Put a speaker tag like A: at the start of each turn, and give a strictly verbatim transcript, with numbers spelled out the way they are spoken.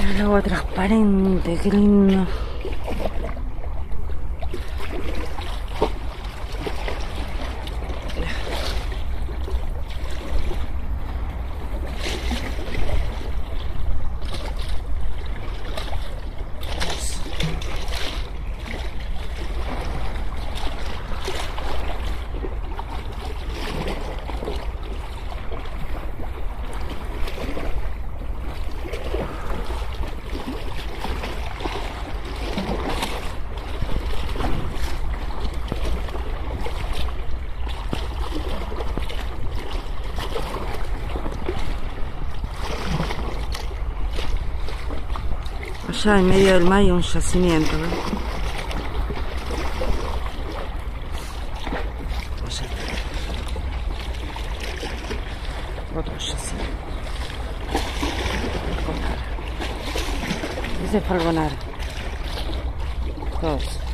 A: El agua transparente, qué lindo. Allá en medio del mar hay un yacimiento, ¿no? Allá. Otro yacimiento. Falconar. Ese es Falconar. Todos.